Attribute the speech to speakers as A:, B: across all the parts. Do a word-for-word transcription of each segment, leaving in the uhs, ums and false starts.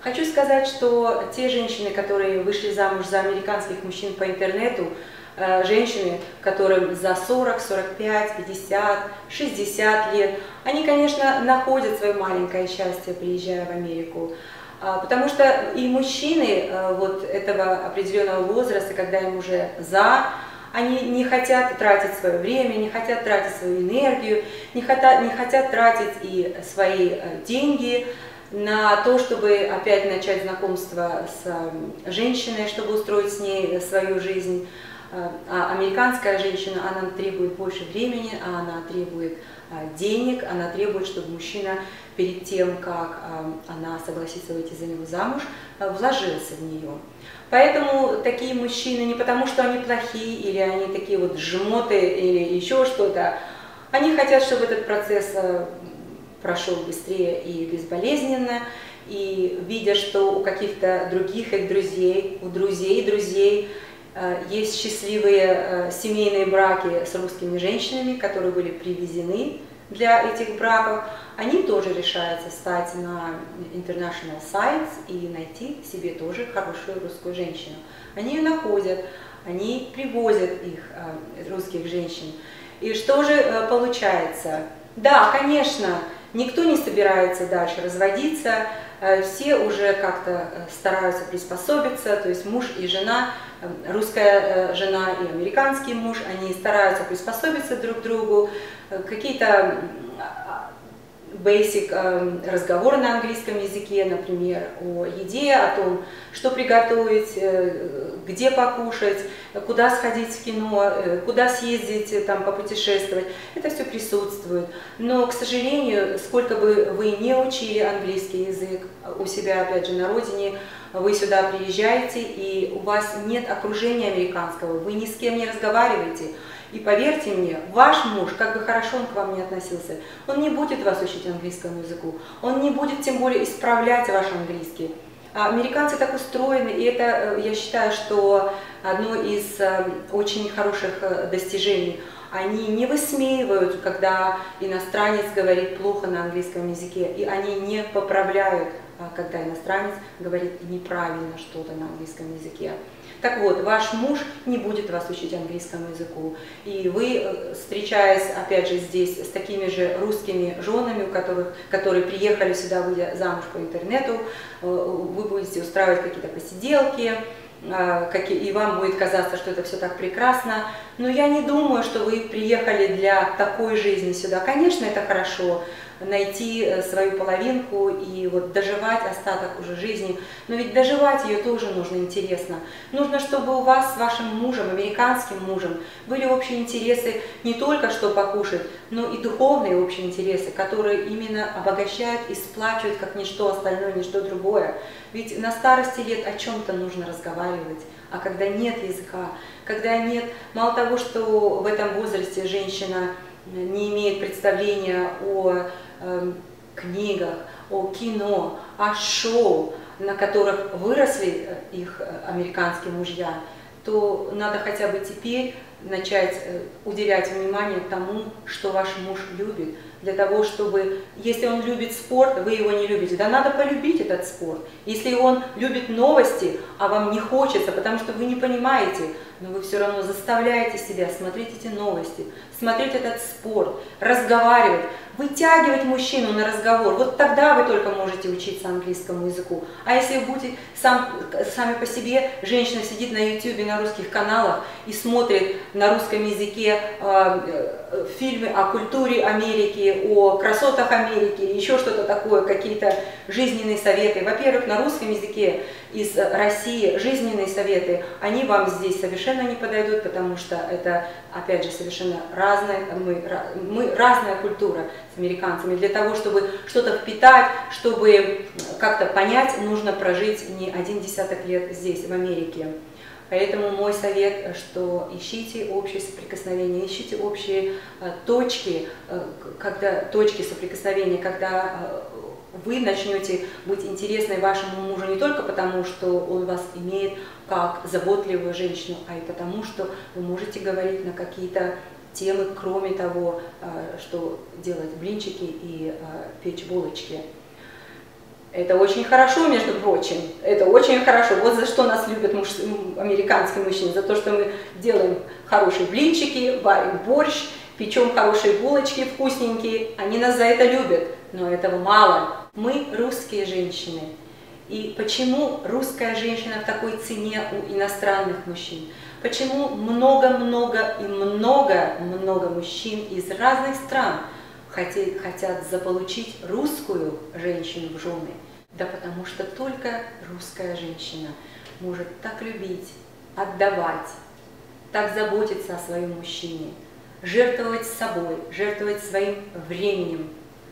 A: Хочу сказать, что те женщины, которые вышли замуж за американских мужчин по интернету, женщины, которым за сорок, сорок пять, пятьдесят, шестьдесят лет, они, конечно, находят свое маленькое счастье, приезжая в Америку. Потому что и мужчины вот этого определенного возраста, когда им уже за, они не хотят тратить свое время, не хотят тратить свою энергию, не хотят, не хотят тратить и свои деньги на то, чтобы опять начать знакомство с женщиной, чтобы устроить с ней свою жизнь. А американская женщина, она требует больше времени, она требует денег, она требует, чтобы мужчина перед тем, как она согласится выйти за него замуж, вложился в нее. Поэтому такие мужчины не потому, что они плохие, или они такие вот жмоты, или еще что-то, они хотят, чтобы этот процесс прошел быстрее и безболезненно, и видя, что у каких-то других их друзей, у друзей друзей, есть счастливые семейные браки с русскими женщинами, которые были привезены для этих браков, они тоже решаются стать на International Sites и найти себе тоже хорошую русскую женщину. Они ее находят, они привозят их, русских женщин. И что же получается? Да, конечно, никто не собирается дальше разводиться, все уже как-то стараются приспособиться, то есть муж и жена, русская жена и американский муж, они стараются приспособиться друг к другу, какие-то basic разговоры на английском языке, например, о еде, о том, что приготовить, где покушать, куда сходить в кино, куда съездить, там, попутешествовать. Это все присутствует. Но, к сожалению, сколько бы вы не учили английский язык у себя, опять же, на родине, вы сюда приезжаете, и у вас нет окружения американского, вы ни с кем не разговариваете. И поверьте мне, ваш муж, как бы хорошо он к вам не относился, он не будет вас учить английскому языку, он не будет тем более исправлять ваш английский. А американцы так устроены, и это, я считаю, что одно из очень хороших достижений. Они не высмеивают, когда иностранец говорит плохо на английском языке, и они не поправляют, когда иностранец говорит неправильно что-то на английском языке. Так вот, ваш муж не будет вас учить английскому языку, и вы, встречаясь, опять же, здесь с такими же русскими женами, у которых, которые приехали сюда, выйдя замуж по интернету, вы будете устраивать какие-то посиделки, и вам будет казаться, что это все так прекрасно. Но я не думаю, что вы приехали для такой жизни сюда. Конечно, это хорошо, найти свою половинку и вот доживать остаток уже жизни, но ведь доживать ее тоже нужно интересно. Нужно, чтобы у вас с вашим мужем, американским мужем, были общие интересы не только что покушать, но и духовные общие интересы, которые именно обогащают и сплачивают как ничто остальное, ничто другое. Ведь на старости лет о чем-то нужно разговаривать, а когда нет языка, когда нет, мало того, что в этом возрасте женщина не имеет представления о э, книгах, о кино, о шоу, на которых выросли их американские мужья, то надо хотя бы теперь начать уделять внимание тому, что ваш муж любит, для того, чтобы, если он любит спорт, вы его не любите, да надо полюбить этот спорт. Если он любит новости, а вам не хочется, потому что вы не понимаете, но вы все равно заставляете себя смотреть эти новости, смотреть этот спорт, разговаривать, вытягивать мужчину на разговор. Вот тогда вы только можете учиться английскому языку. А если вы будете сам, сами по себе, женщина сидит на ютубе, на русских каналах и смотрит на русском языке э, фильмы о культуре Америки, о красотах Америки, еще что-то такое, какие-то жизненные советы. Во-первых, на русском языке из России жизненные советы, они вам здесь совершенно не подойдут, потому что это, опять же, совершенно разная, мы, мы, разная культура с американцами. Для того, чтобы что-то впитать, чтобы как-то понять, нужно прожить не один десяток лет здесь, в Америке. Поэтому мой совет, что ищите общие соприкосновения, ищите общие точки, когда, точки соприкосновения, когда вы начнете быть интересной вашему мужу не только потому, что он вас имеет как заботливую женщину, а и потому, что вы можете говорить на какие-то темы, кроме того, что делать блинчики и печь булочки. Это очень хорошо, между прочим. Это очень хорошо. Вот за что нас любят муж... американские мужчины. За то, что мы делаем хорошие блинчики, варим борщ, печем хорошие булочки вкусненькие. Они нас за это любят. Но этого мало. Мы русские женщины. И почему русская женщина в такой цене у иностранных мужчин? Почему много-много и много-много мужчин из разных стран хотят, хотят заполучить русскую женщину в жены? Да потому что только русская женщина может так любить, отдавать, так заботиться о своем мужчине, жертвовать собой, жертвовать своим временем,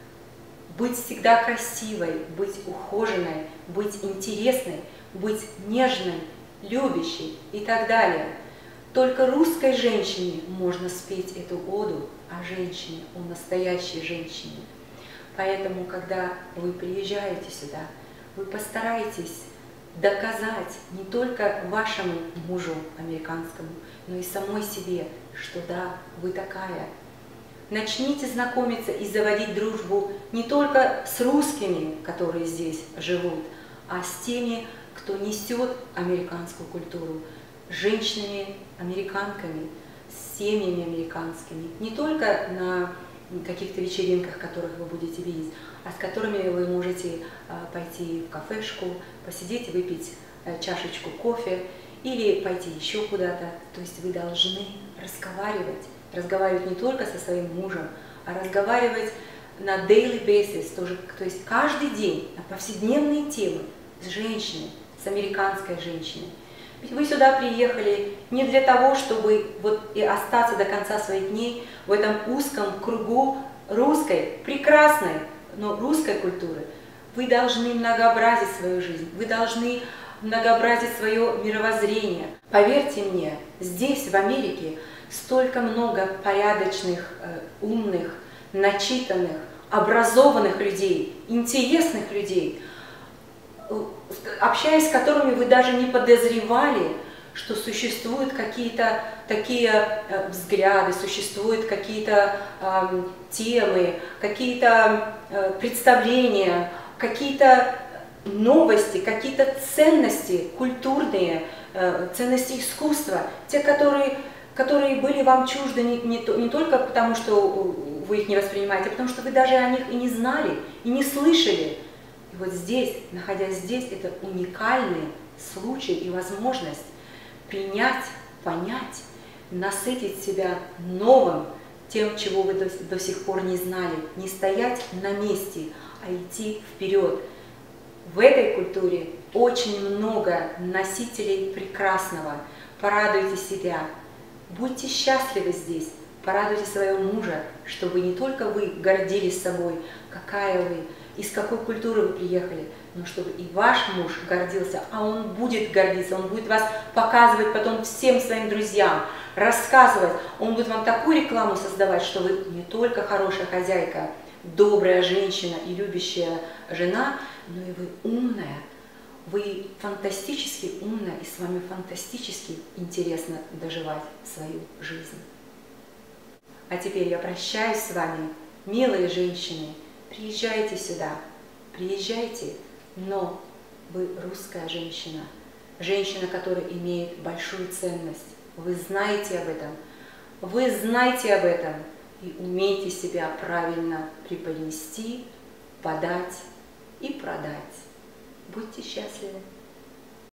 A: быть всегда красивой, быть ухоженной, быть интересной, быть нежной, любящей и так далее. Только русской женщине можно спеть эту оду о женщине, о настоящей женщине. Поэтому, когда вы приезжаете сюда, вы постарайтесь доказать не только вашему мужу американскому, но и самой себе, что да, вы такая. Начните знакомиться и заводить дружбу не только с русскими, которые здесь живут, а с теми, кто несет американскую культуру, с женщинами-американками, с семьями американскими, не только на каких-то вечеринках, которых вы будете видеть, а с которыми вы можете пойти в кафешку, посидеть, выпить чашечку кофе или пойти еще куда-то. То есть вы должны разговаривать, разговаривать не только со своим мужем, а разговаривать на daily basis, тоже, то есть каждый день на повседневные темы с женщиной, с американской женщиной. Ведь вы сюда приехали не для того, чтобы вот и остаться до конца своих дней в этом узком кругу русской, прекрасной, но русской культуры. Вы должны многообразить свою жизнь, вы должны многообразить свое мировоззрение. Поверьте мне, здесь, в Америке, столько много порядочных, умных, начитанных, образованных людей, интересных людей, общаясь с которыми вы даже не подозревали, что существуют какие-то такие взгляды, существуют какие-то э, темы, какие-то э, представления, какие-то новости, какие-то ценности культурные, э, ценности искусства, те, которые, которые были вам чужды не, не, не только потому, что вы их не воспринимаете, а потому что вы даже о них и не знали, и не слышали. И вот здесь, находясь здесь, это уникальный случай и возможность принять, понять, насытить себя новым, тем, чего вы до, до сих пор не знали, не стоять на месте, а идти вперед. В этой культуре очень много носителей прекрасного. Порадуйте себя, будьте счастливы здесь, порадуйте своего мужа, чтобы не только вы гордились собой, какая вы, из какой культуры вы приехали, но чтобы и ваш муж гордился, а он будет гордиться, он будет вас показывать потом всем своим друзьям, рассказывать, он будет вам такую рекламу создавать, что вы не только хорошая хозяйка, добрая женщина и любящая жена, но и вы умная, вы фантастически умная, и с вами фантастически интересно доживать свою жизнь. А теперь я прощаюсь с вами, милые женщины. Приезжайте сюда, приезжайте, но вы русская женщина, женщина, которая имеет большую ценность. Вы знаете об этом, вы знаете об этом и умеете себя правильно преподнести, подать и продать. Будьте счастливы!